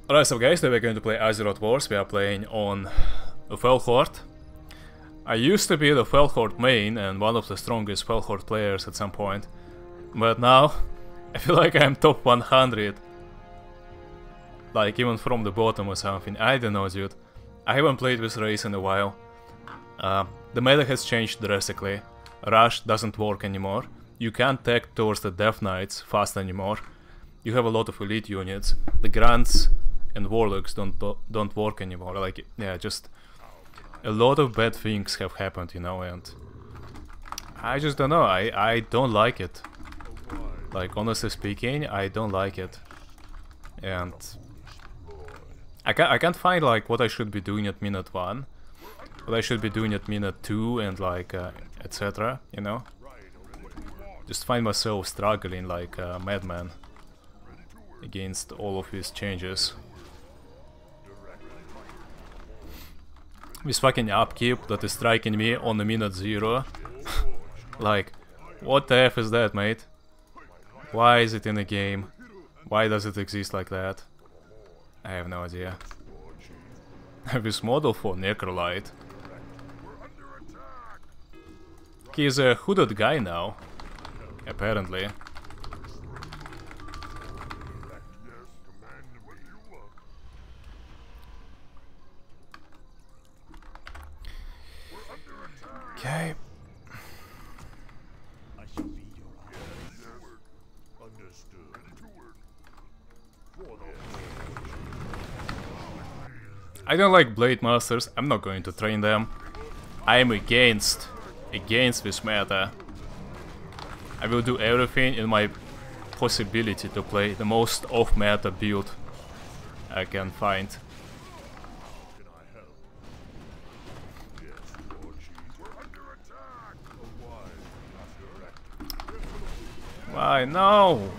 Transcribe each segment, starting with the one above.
Alright, so guys, today we're going to play Azeroth Wars. We are playing on a Felhort. I used to be the Felhort main and one of the strongest Felhort players at some point. But now, I feel like I'm top 100. Like, even from the bottom or something. I don't know, dude. I haven't played with Raze in a while. The meta has changed drastically. Rush doesn't work anymore. You can't tech towards the Death Knights fast anymore. You have a lot of elite units. The Grunts and Warlocks don't work anymore. Like, yeah, just a lot of bad things have happened, you know, and I just don't know. I don't like it. Like, honestly speaking, I don't like it. And I can't find like what I should be doing at minute 1, what I should be doing at minute 2, and like etc. You know, just find myself struggling like a madman against all of these changes. This fucking upkeep that is striking me on the minute 0. Like, what the F is that, mate? Why is it in the game? Why does it exist like that? I have no idea. This model for Necrolite. He's a hooded guy now, apparently. Okay. I don't like Blade Masters. I'm not going to train them. I am against this meta. I will do everything in my possibility to play the most off-meta build I can find. Why? No!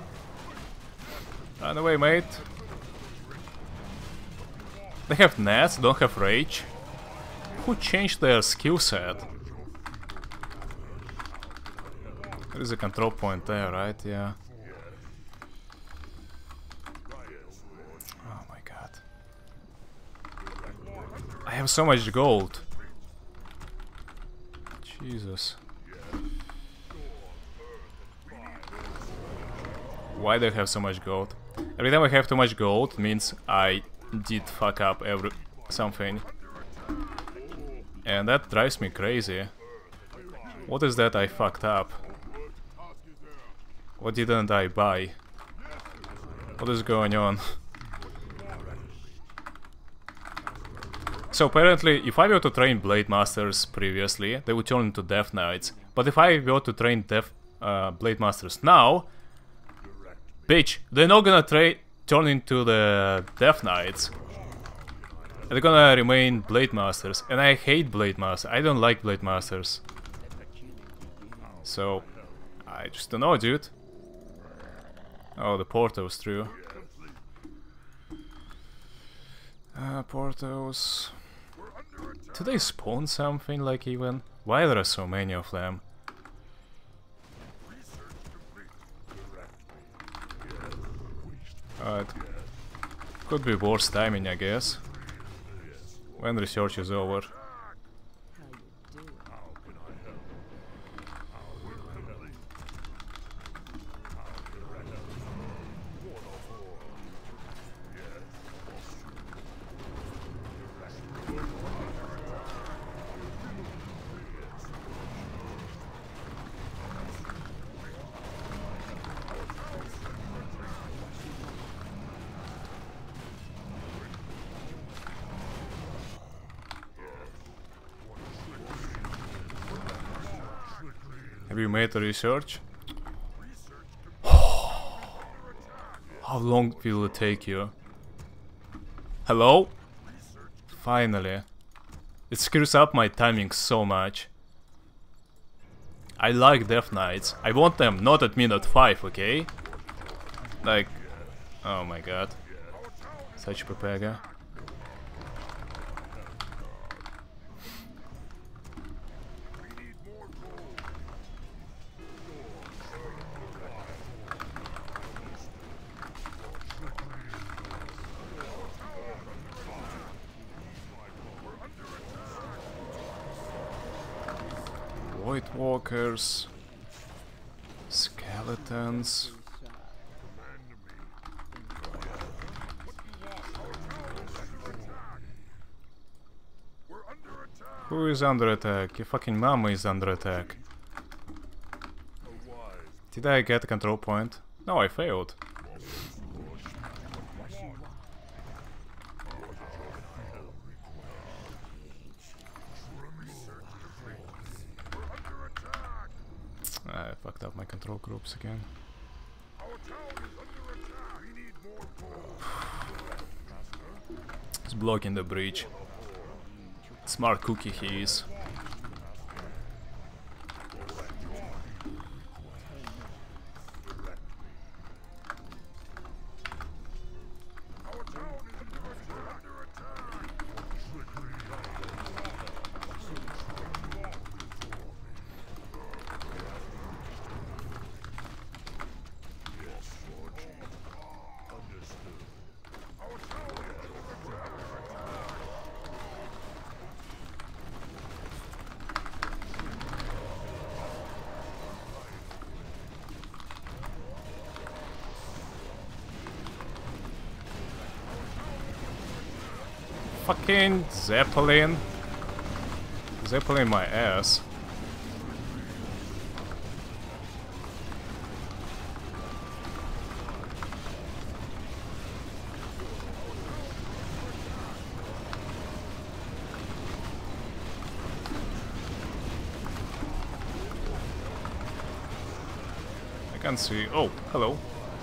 Run away, mate. They have Nats, don't have Rage. Who changed their skill set? There is a control point there, right? Yeah. Oh my god. I have so much gold. Jesus. Why do I have so much gold? Every time I have too much gold means I did fuck up something. And that drives me crazy. What is that I fucked up? What didn't I buy? What is going on? So apparently, if I were to train Blade Masters previously, they would turn into Death Knights. But if I were to train Blade Masters now, bitch, they're not gonna turn into the Death Knights. They're gonna remain Blade Masters. And I hate Blade Masters. I don't like Blade Masters. So, I just don't know, dude. Oh, the Portos, true. Portos. Do they spawn something, like, even? Why there are so many of them? Could be worse timing, I guess. When research is over. Have you made the research? How long will it take you? Hello? Finally. It screws up my timing so much. I like Death Knights. I want them not at minute 5, okay? Like... Oh my god. Such Pepega. White walkers. Skeletons. Who is under attack? Your fucking mama is under attack. Did I get a control point? No, I failed. I fucked up my control groups again. He's blocking the breach. Smart cookie he is. Fucking Zeppelin. Zeppelin my ass. I can't see. Oh, hello.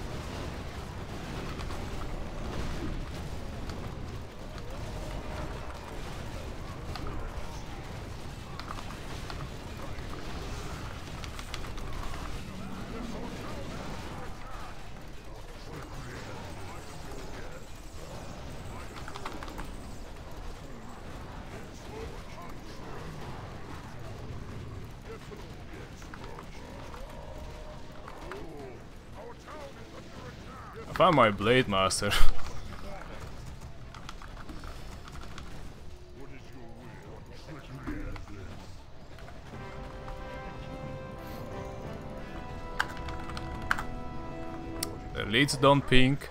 I found my Blade Master. The leads don't pink.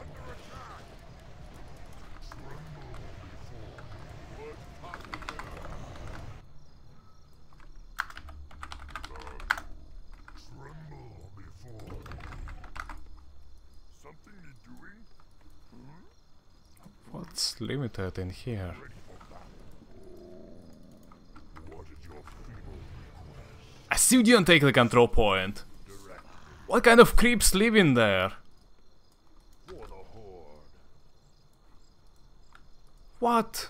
What's limited in here? I still didn't take the control point. What kind of creeps live in there? What?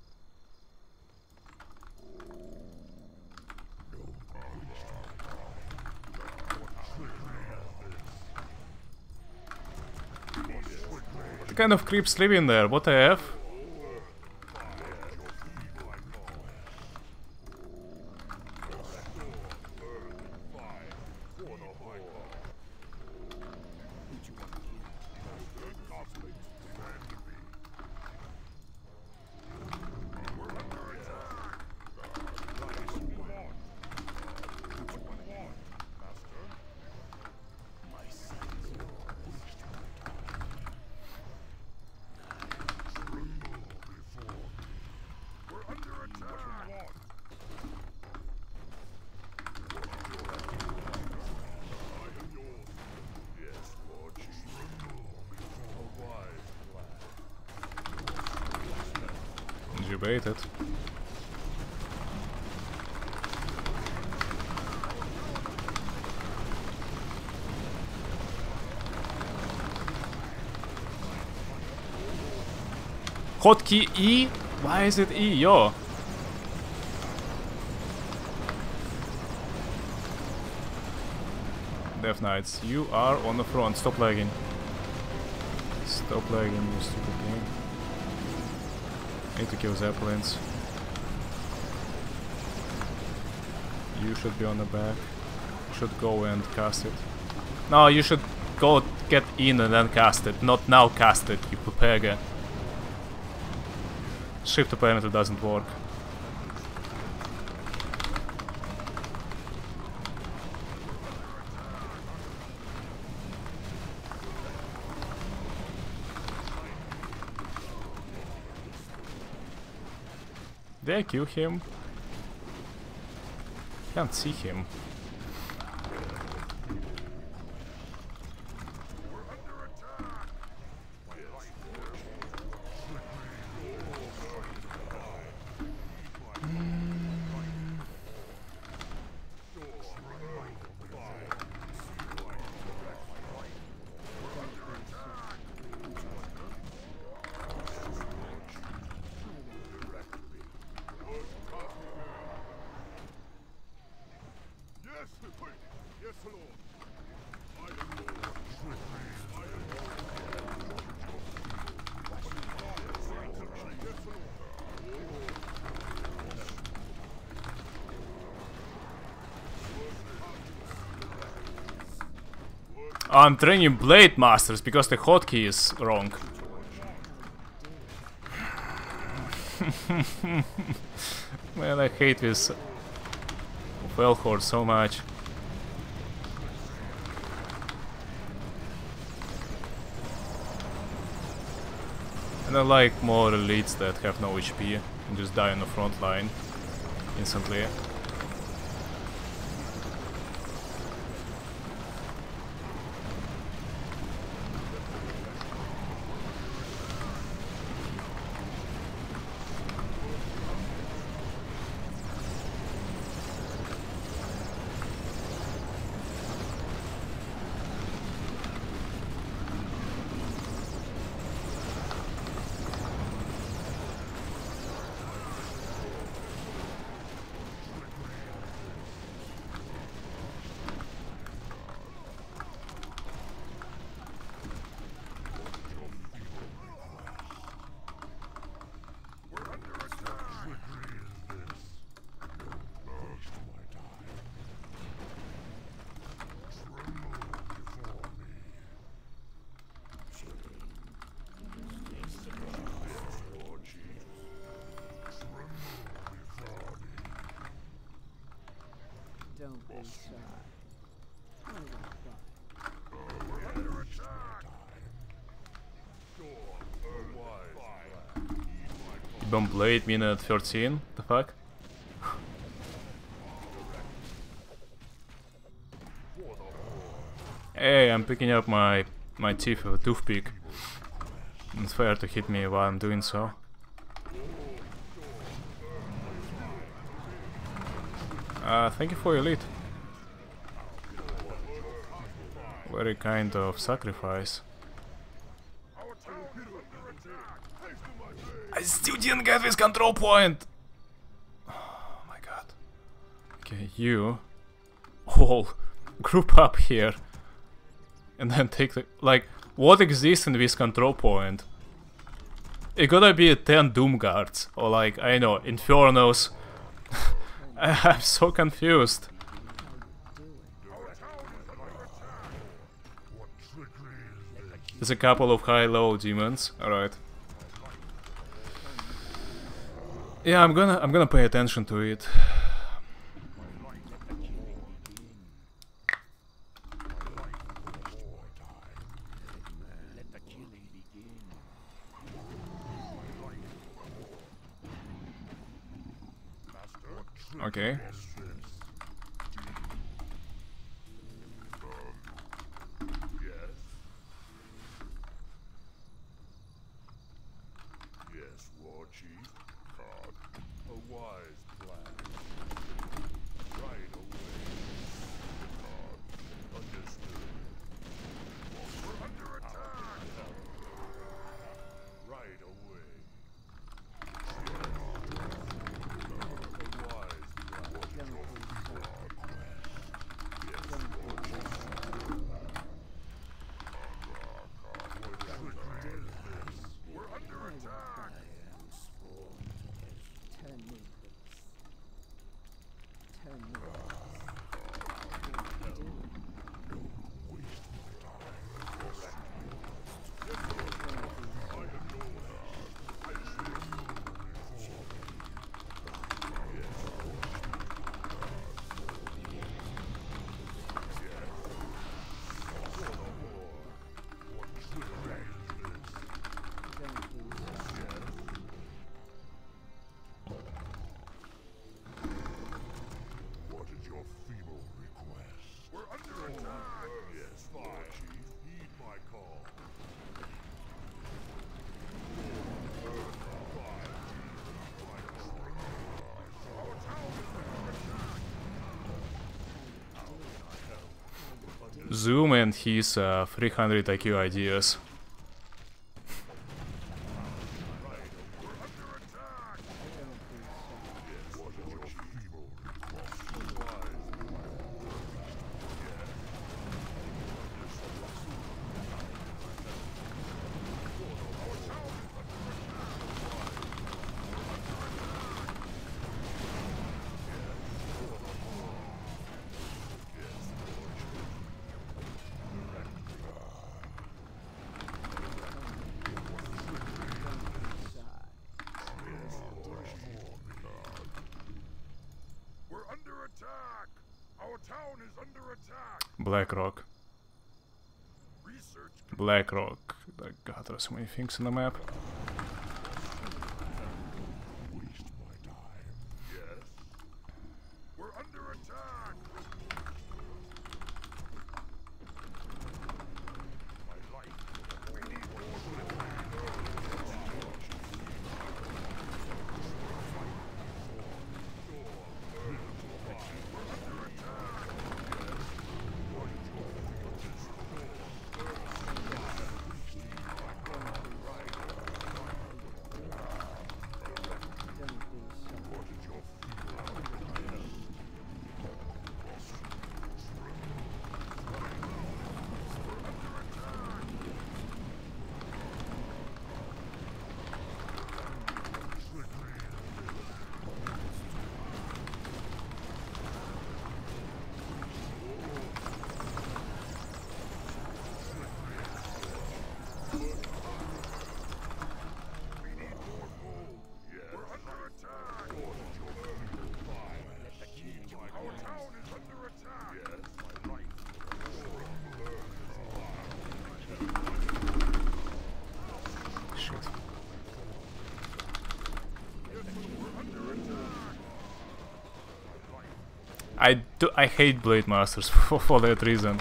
What kind of creeps live in there? What the F? You baited. Hotkey E? Why is it E? Yo. Death Knights, you are on the front. Stop lagging. Stop lagging, you stupid game. I need to kill Zeppelins. You should be on the back. You should go and cast it. No, you should go get in and then cast it. Not now cast it, you pupega. Shift apparently doesn't work. Did I kill him? Can't see him. I'm training Blade Masters because the hotkey is wrong. Man, I hate this Velhord so much. And I like more elites that have no HP and just die on the front line instantly. Don't be shy. I will fight. Bomb Blade minute 13. The fuck? Hey, I'm picking up my teeth with a toothpick. It's fair to hit me while I'm doing so. Thank you for your lead. Very kind of sacrifice. I still didn't get this control point! Oh my god. Okay, you all group up here. And then take the... Like, what exists in this control point? It gotta be 10 Doom Guards. Or like, I know, Infernos. I'm so confused. There's a couple of high-low demons. Alright. Yeah, I'm gonna pay attention to it. Okay. Yes, War Chief. A wise plan. Right away. Understood. We're under attack. Right away. Zoom and his 300 IQ ideas. We're under attack! Our town is under attack! Blackrock. Research Blackrock. Oh god, there are so many things on the map. waste my time. Yes. We're under attack! My life. We need more I hate Blade Masters for that reason.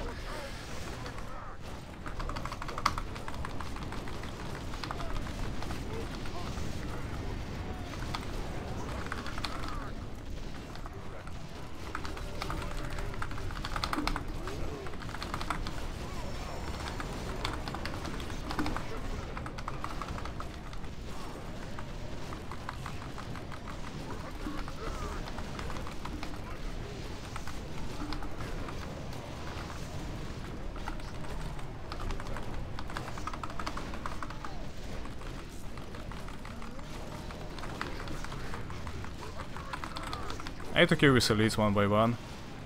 I have to kill with elites one by one.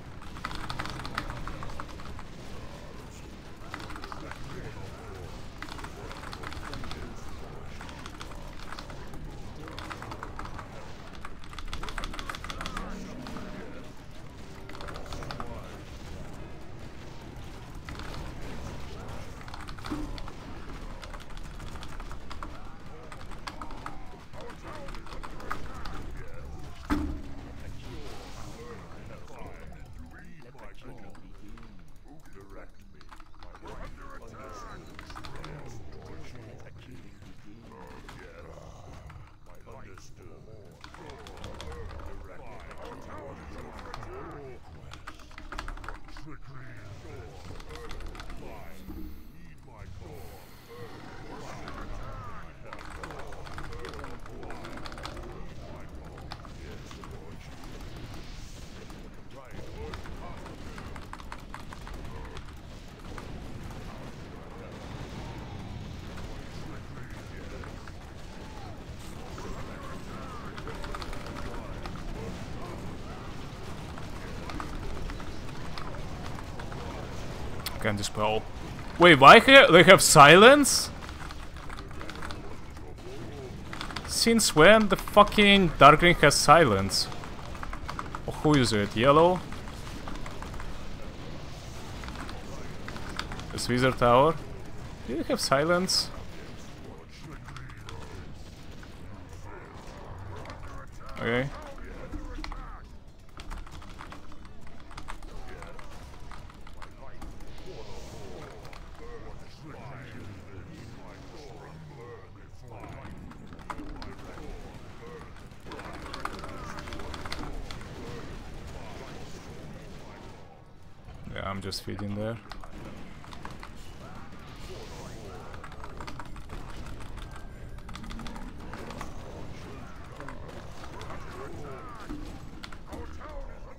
Can dispel. Wait, why they have silence? Since when the fucking Darkling has silence? Oh, who is it? Yellow? This Wizard Tower? Do you have silence? Okay. Yeah, I'm just feeding there.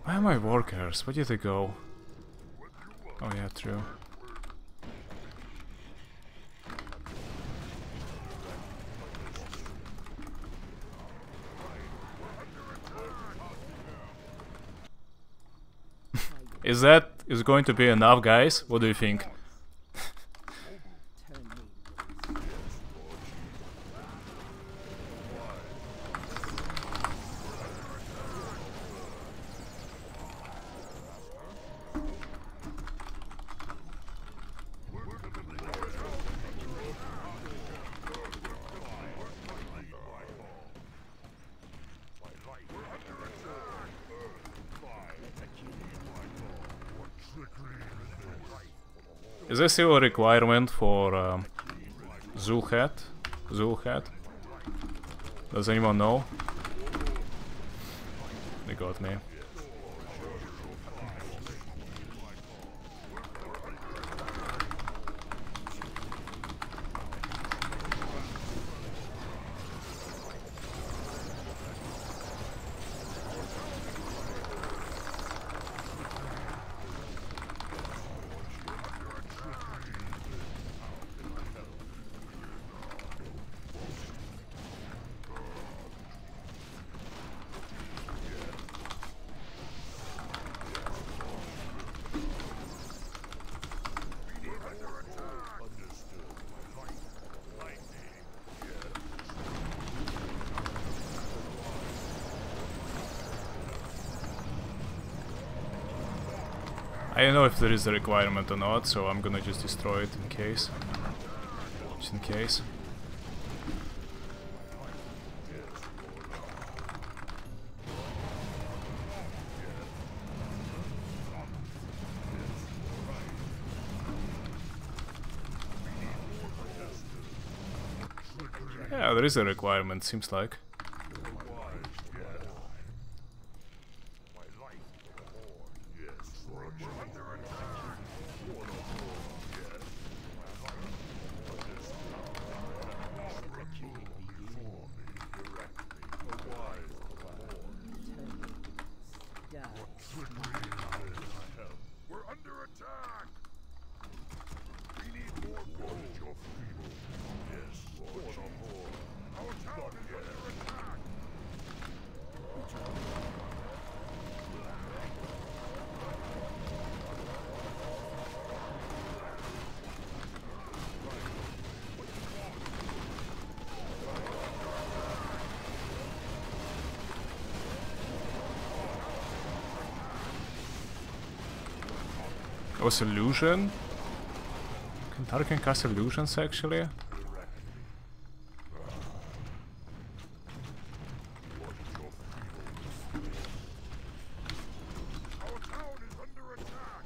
Where are my workers? Where did they go? Oh yeah, true. Is going to be enough, guys? What do you think? Turn me loose. Is there still a requirement for Zul'Het? Zul'Het? Does anyone know? They got me. I don't know if there is a requirement or not, so I'm gonna just destroy it in case. Just in case. Yeah, there is a requirement, seems like. We're under attack! We need more footage of people. Yes, Lord. Our town is under attack! Oh, illusion? Kentaro can cast illusions actually? Our town is under attack!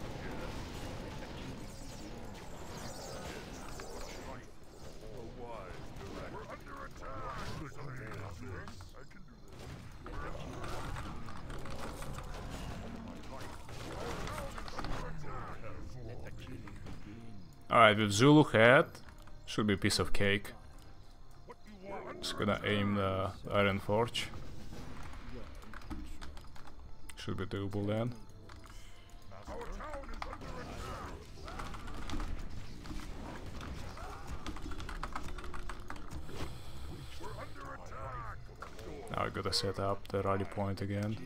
We're under attack! I can do this. Alright, with Zul'Het, should be a piece of cake. Just gonna aim the Iron Forge. Should be doable then. Our town is under attack! We're under attack! Now I gotta set up the rally point again.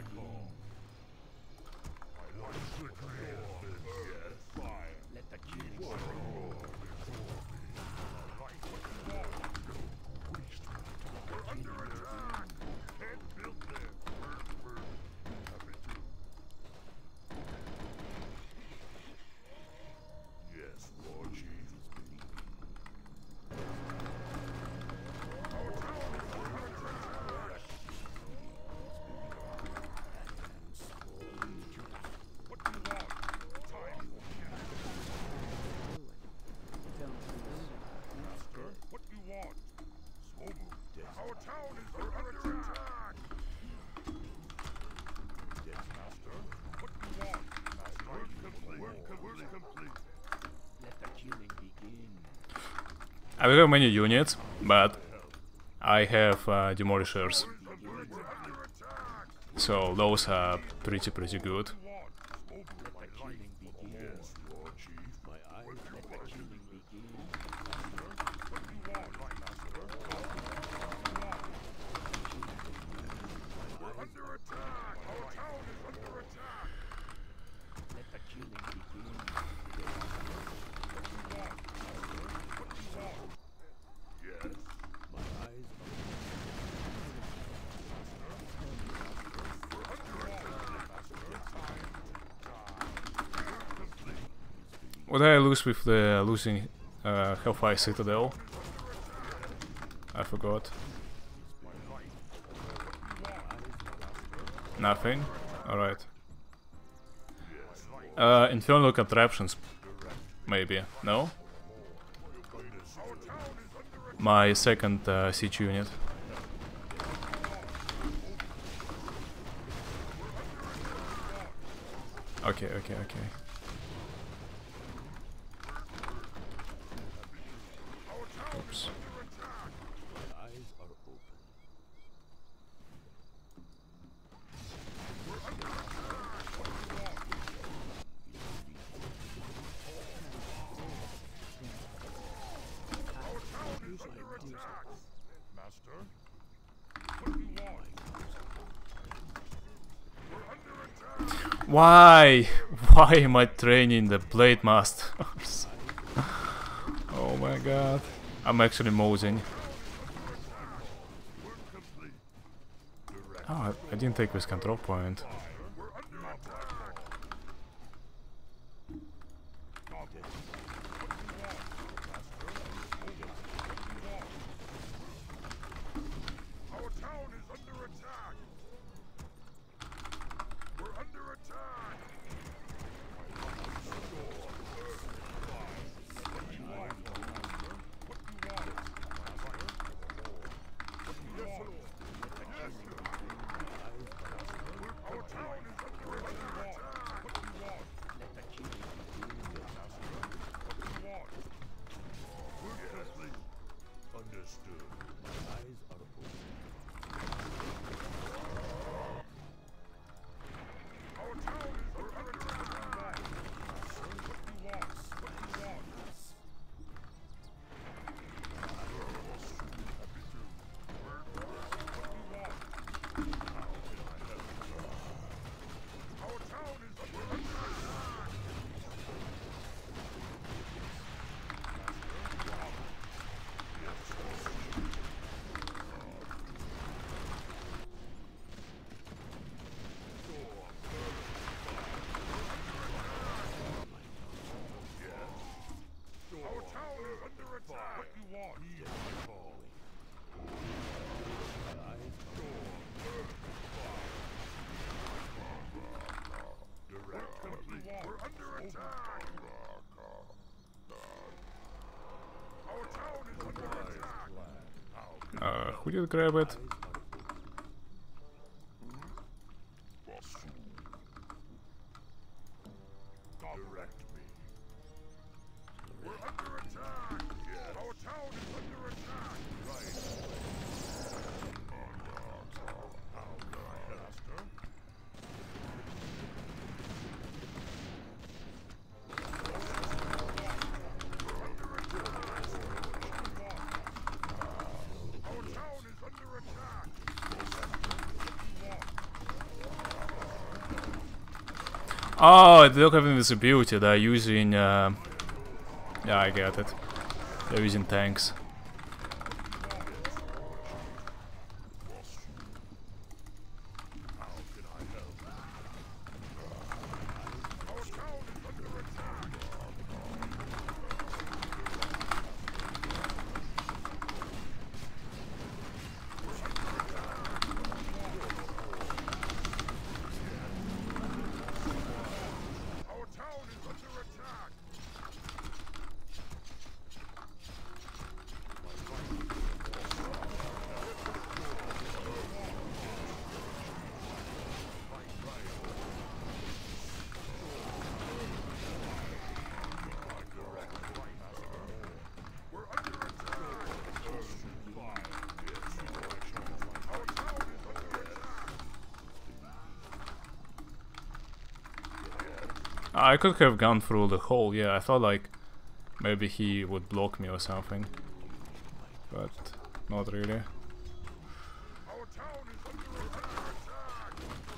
Our town is under attack! Yes, Master. What do you want? Work complete. Let the killing begin. I don't have many units, but I have demolishers. So those are pretty good. Let the killing begin. Yes, Lord Chief. My eyes, let the killing begin. We're under attack! Our town is under attack! Let the killing begin. Yes. My eyes What did I lose with the losing Hellfire Citadel? I forgot. Nothing? Alright. Infernal Contraptions. Maybe. No? My second siege unit. Okay. Oops. eyes are open. Master? What do you want? We're under attack! Why? Why am I training the Blade Masters? Oh my god. I'm actually mosing. Oh, I didn't take this control point. Our town is under attack! We're under attack! Our town is under attack! Let the killing begin. Understood. My eyes are open. Our town is under attack! What do you want? What do you want? Our town is under attack! Our town is under attack! What do you want? Heed my calling. Direct complete. We're under attack! Our town is under attack! Who did grab it? Direct me. We're under attack! Yes. Our town is under attack! Right. How can I help, Master? Our town is under attack! Oh, they're having this ability. They're using. Yeah, I get it. They're using tanks. How can I help? Our town is under attack! Our town is under attack! I could have gone through the hole, yeah, I thought like maybe he would block me or something. But not really. Our town is under attack!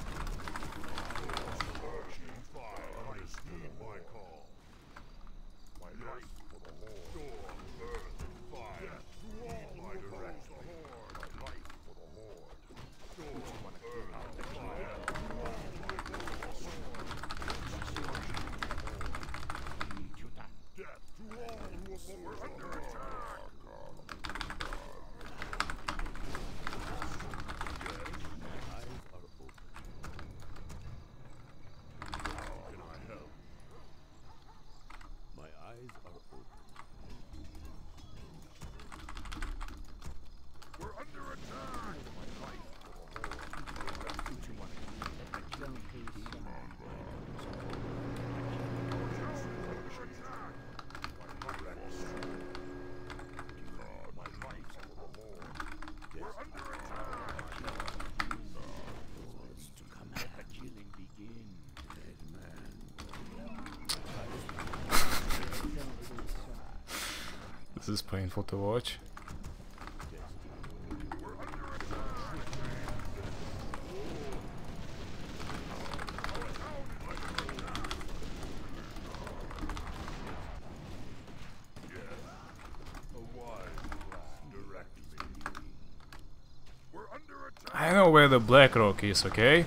I understand my call. My life for the Horde. Storm, earth, and fire. Heed my direction. My life for the Horde. Storm, earth, and fire. Death to all who are under attack! My eyes are open. How can I help? My eyes are open. We're under attack! My life for the Horde. Don't be shy. Let the killing begin. Dead man. Don't be shy. This is painful to watch. I know where the Black Rock is, okay?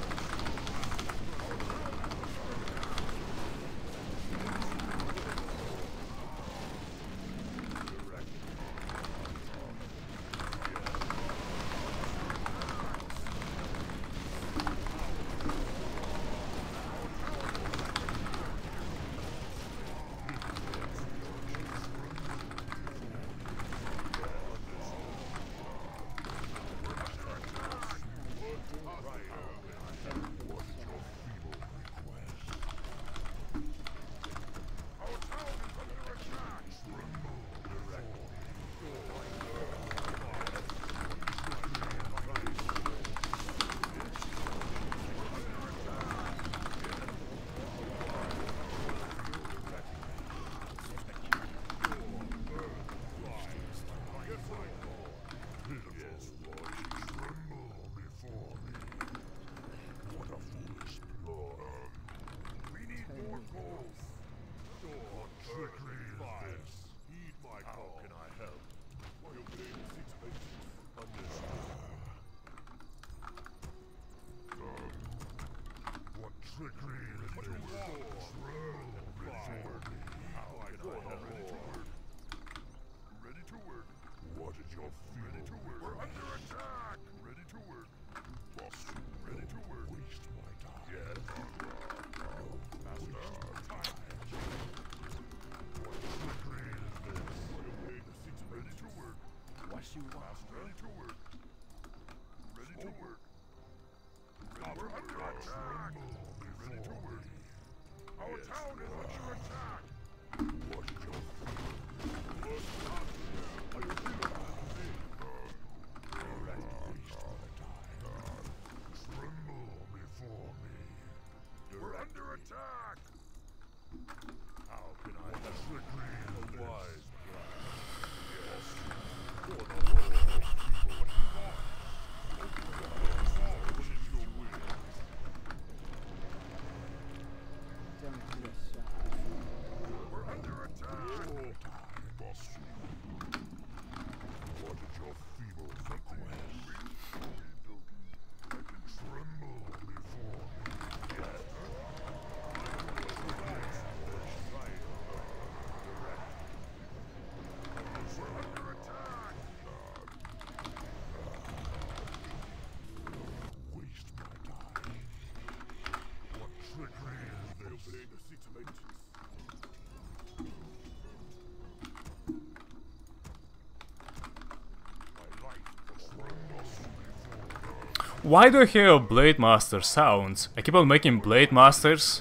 Why do I hear Blade Master sounds? I keep on making Blade Masters.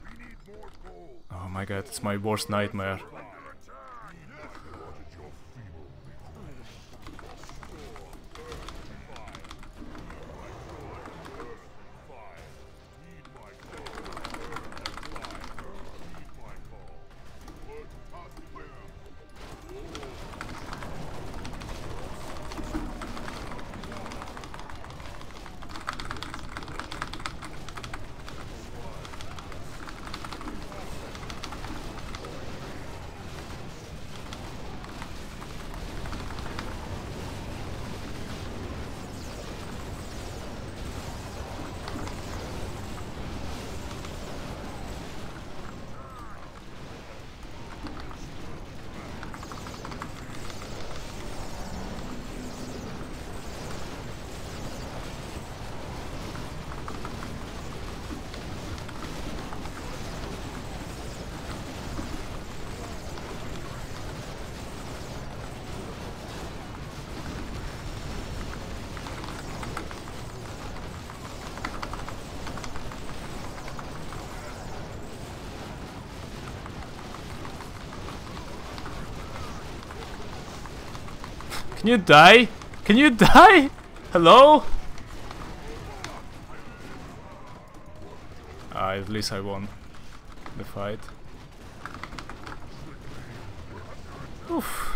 Oh my god, it's my worst nightmare. Can you die? Can you die? Hello? At least I won the fight. Oof.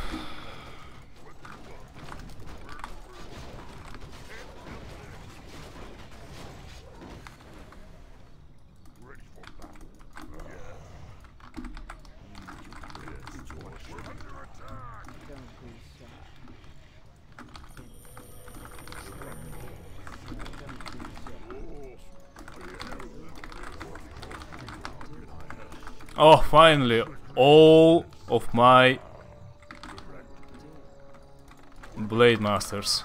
Don't be shy. Oh, finally, all of my Blade Masters.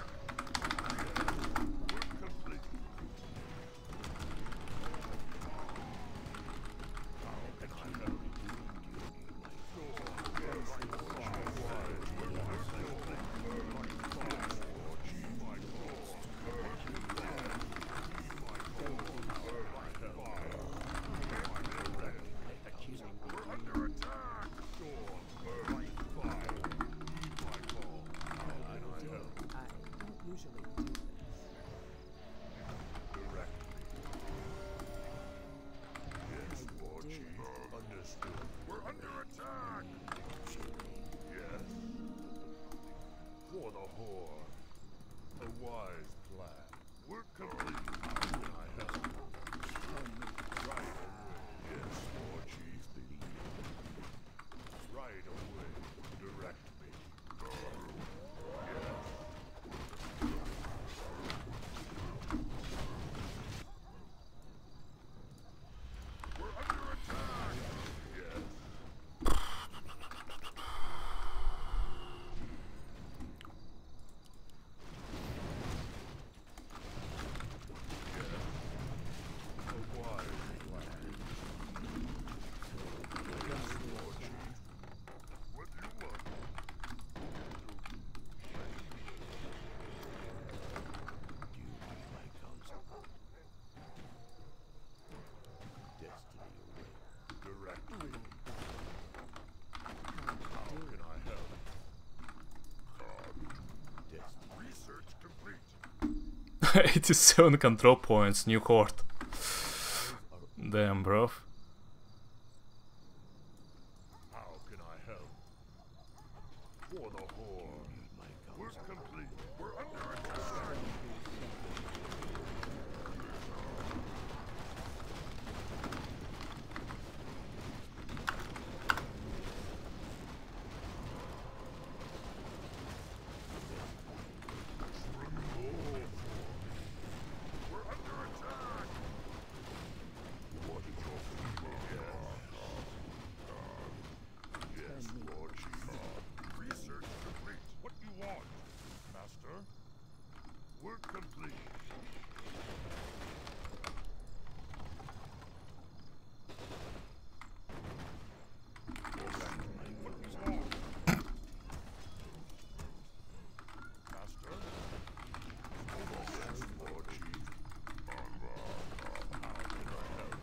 For the Horde. A wise plan. Work complete. How can I help? Right away. Yes, War Chief. Right away. Direct me. We're under attack. Yes. Research complete. 87 control points, new court. Damn, bro. How can I help? For the Horde. Work complete. We're under attack. We're under attack. What is your feeling? Yes, Lord Chief. Research complete. What do you want, Master? Work complete. What do you want? Master? Yes, Lord Chief. How can I help?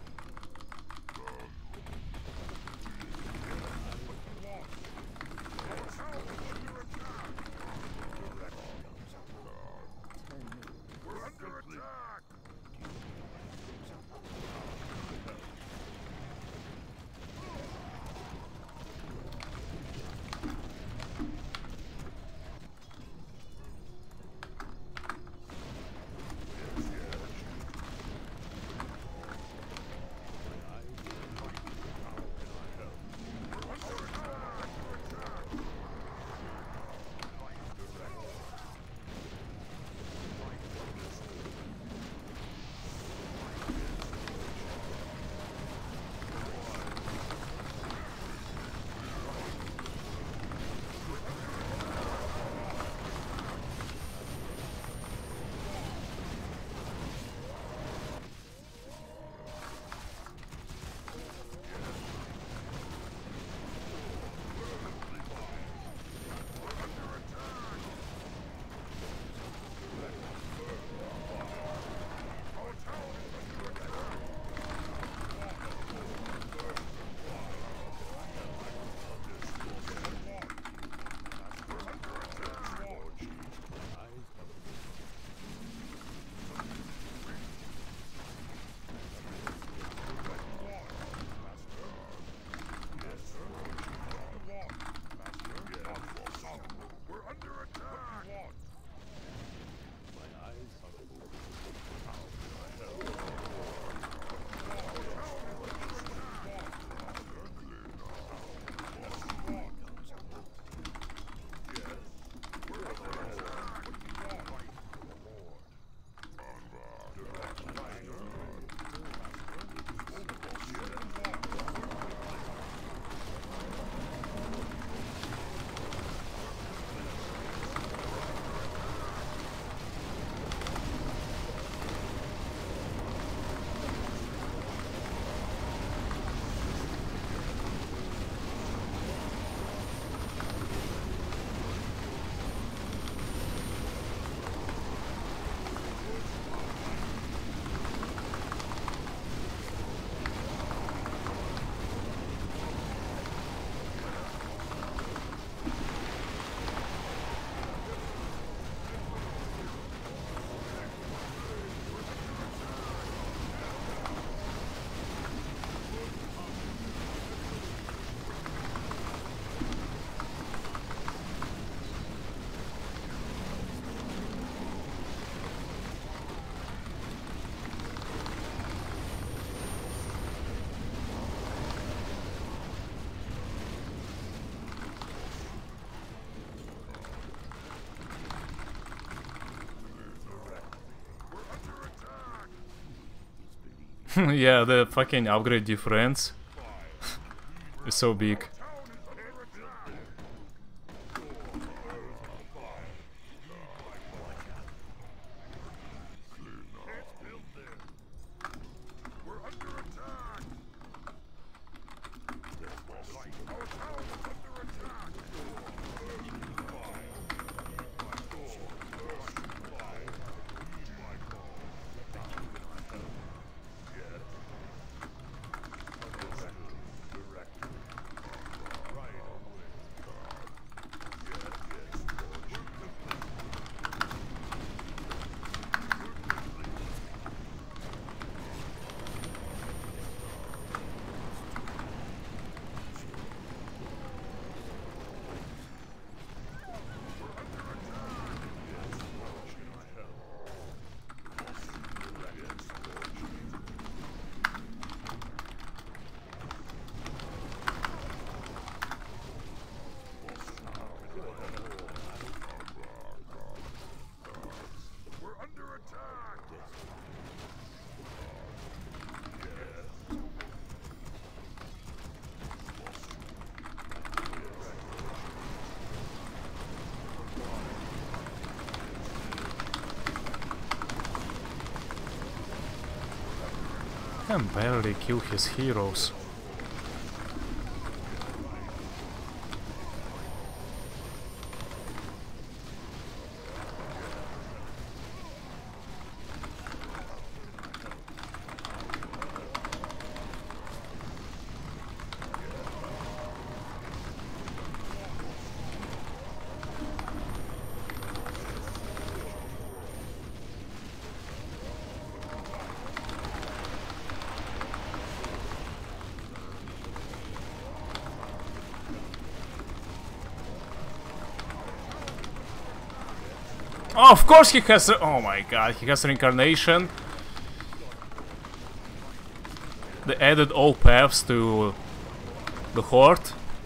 What do you want? Our tower is under attack. We're under Yeah, the fucking upgrade difference is so big. Can barely kill his heroes. Oh, of course he has. Oh my god, he has reincarnation. They added all paths to the Horde.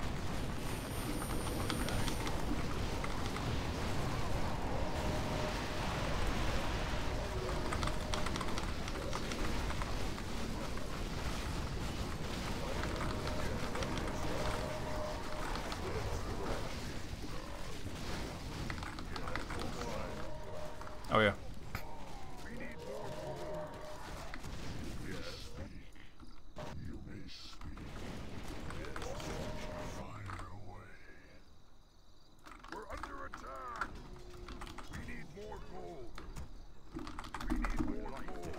Oh yeah. We're under attack. We need more gold. We need more gold.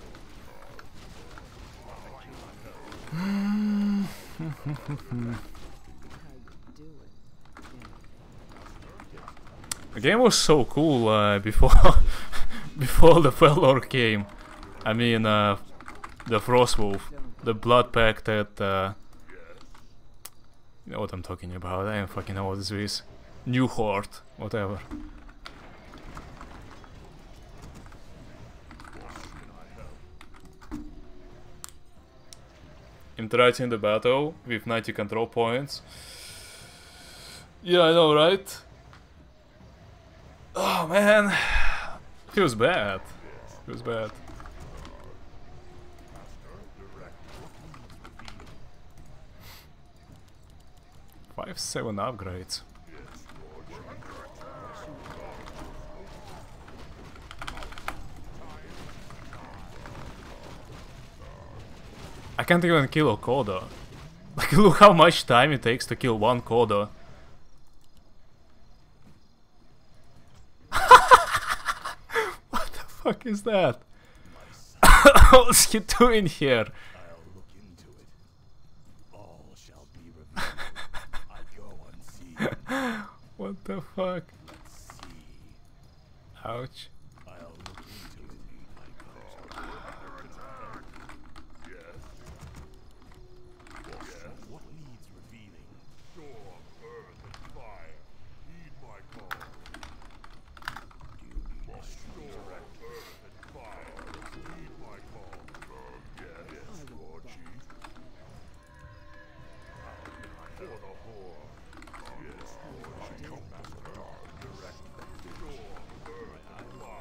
The game was so cool before before the Fellor came. I mean, the Frostwolf, the Blood Pact at you know what I'm talking about. I don't fucking know what this is. New Horde, whatever. Interacting the battle with 90 control points. Yeah, I know, right? Oh man, feels bad. Feels bad. Five, 7 upgrades. I can't even kill a Kodo. Like, look how much time it takes to kill one Kodo. What the fuck is that? What's he doing here? I'll look into it. All shall be revealed. I go unseen. What the fuck? Let's see. Ouch. I'll look into it. My call. What needs revealing? Storm, earth, and fire. Heed my call. Storm, earth, and fire. Heed my call. Yes, Lord Chief. For the Horde. Yes, Lord Chief. Direct. Storm, earth, and fire.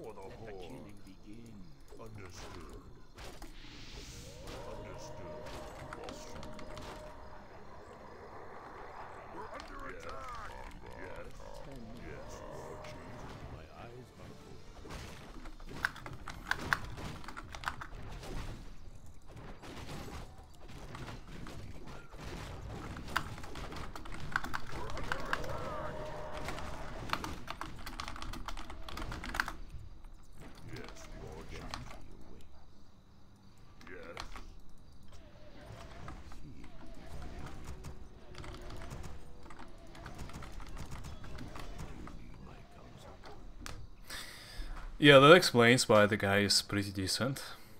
for the Let the horde. killing begin. Understood. Understood. We're under attack. Yes. 10 minutes. Yes, Lord Chief. My eyes are open. Yes, Lord Chief. Yes. Yeah, that explains why the guy is pretty decent.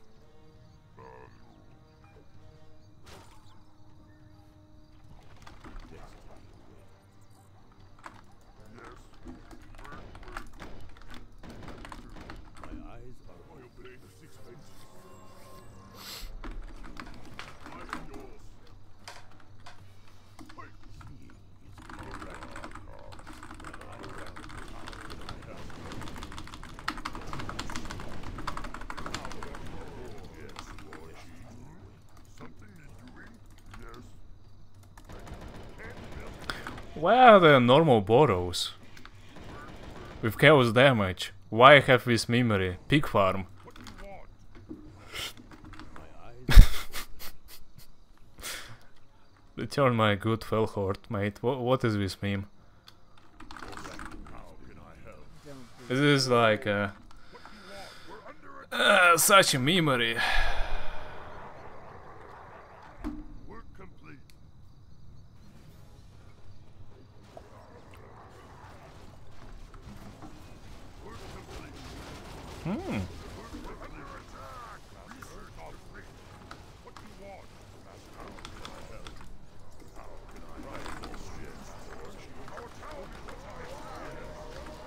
My eyes are I open. obey the sixpence. I am yours. Wait. Yes, Lord Chief. Something need doing? Yes. Why are there normal Boros? With chaos damage. Why have this memory? Pig farm. What do you want? My eyes Return my good Felhort, mate. What is this meme? How can I help? Don't This is like What do you want? We're under attack. such a memory. Work complete. Work complete. Hmm. We're under attack. Research complete. What do you want? How can I help? How can I help? Yes, Lord Chief. Our town is attacked.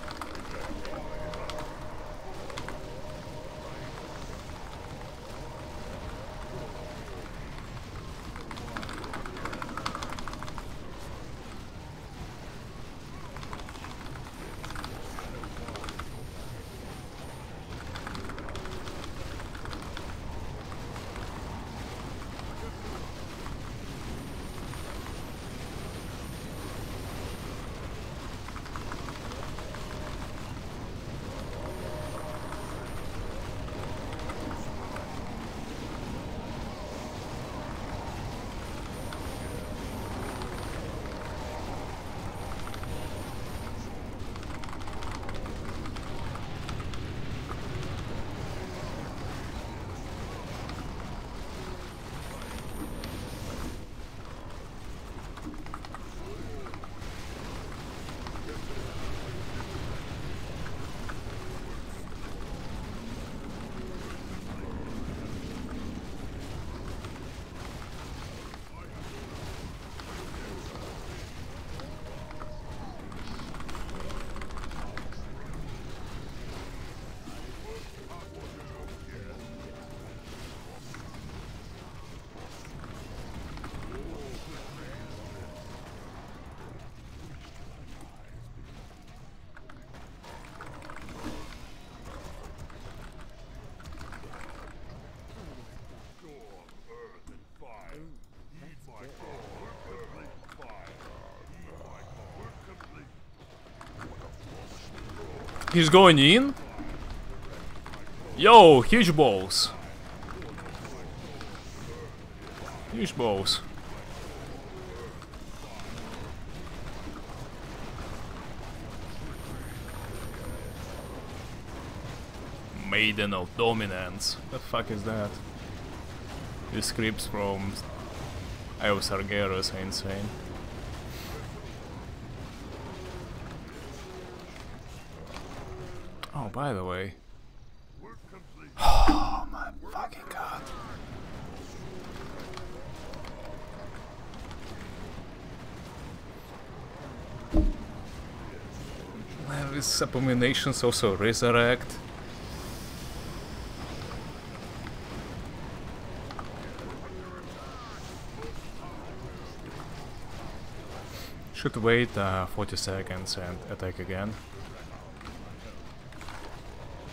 Storm, earth, and fire. Heed my call. Work complete. Fire. Heed my call. Work complete. He's going in? Yo, huge balls. Huge balls. Maiden of Dominance. The fuck is that? These scripts from Eos Argeros are insane. Oh, by the way. Work complete. Oh my fucking god. Man, these abominations also resurrect. Should wait 40 seconds and attack again.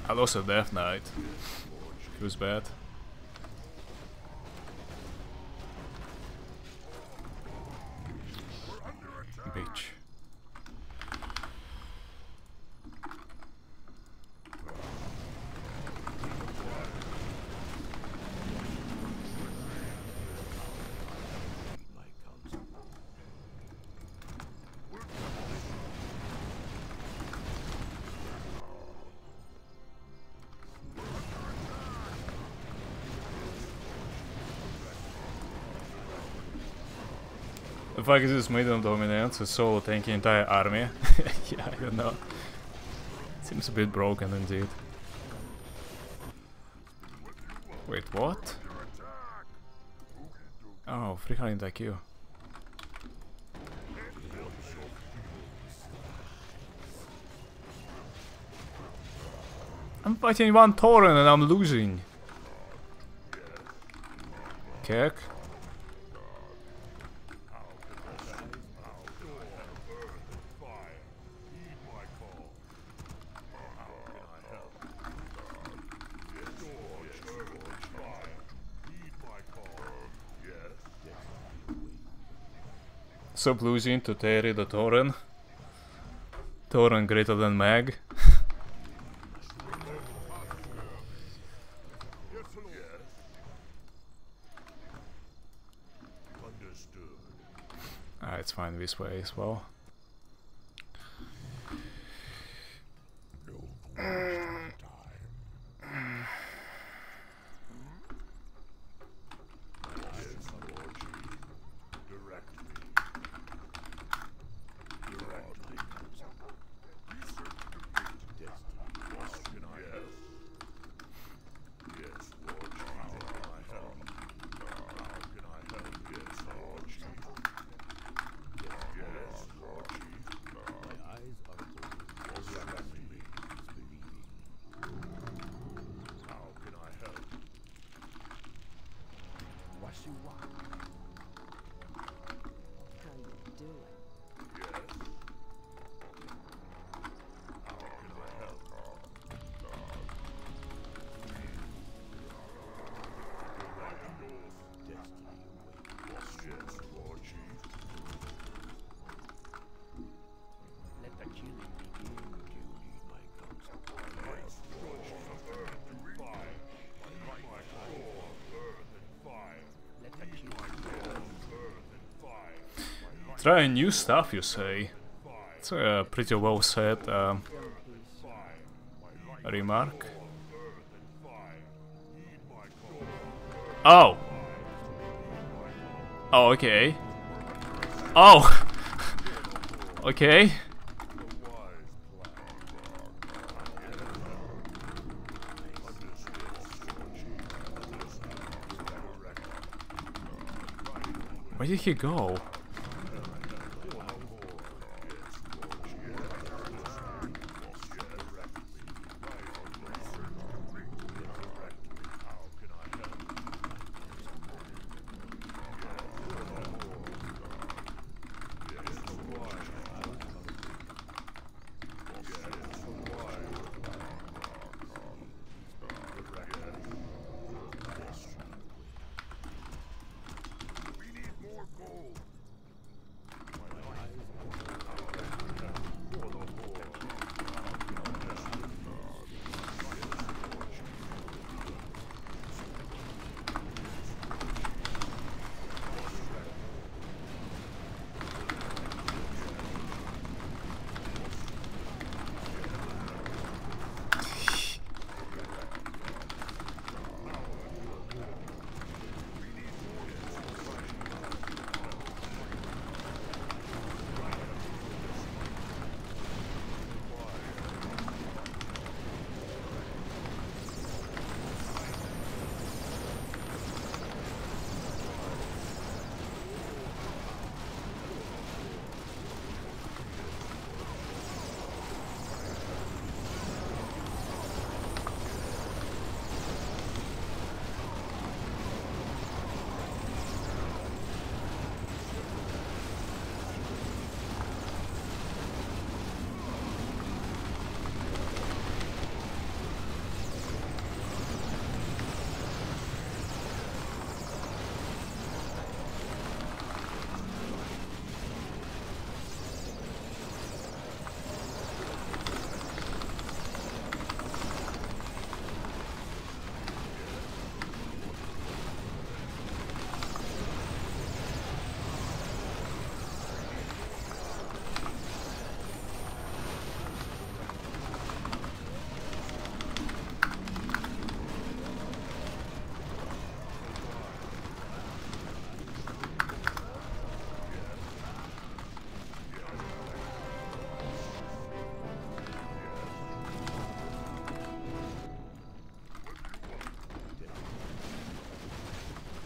I lost a Death Knight. Feels bad. Bitch. My counsel. The fact is this Maiden of Dominance is solo tanking entire army. Yeah, I don't know. Seems a bit broken indeed. Wait, what? Oh, 300 IQ. I'm fighting one Tauren and I'm losing. Kick. Stop losing to Terry the Tauren. Tauren greater than Mag. Ah, it's fine this way as well. How you doing? Let the killing begin. Do you need my counsel? Let the killing begin. Try new stuff, you say? It's a pretty well said remark. Oh! Oh, okay. Oh! Okay. Where did he go?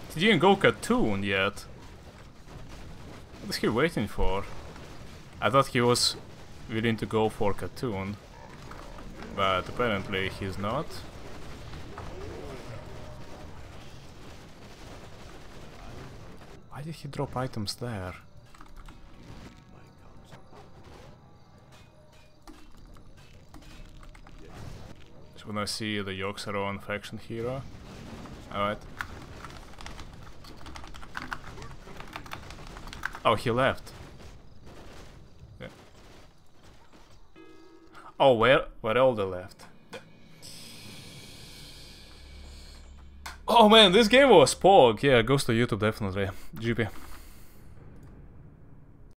He didn't go cartoon yet. What is he waiting for? I thought he was willing to go for cartoon. But apparently he's not. Why did he drop items there? Just wanna see the Yoxaron faction hero. Alright. Oh, he left. Yeah. Oh, where all the left? Oh man, this game was Pog. Yeah, goes to YouTube definitely. GP.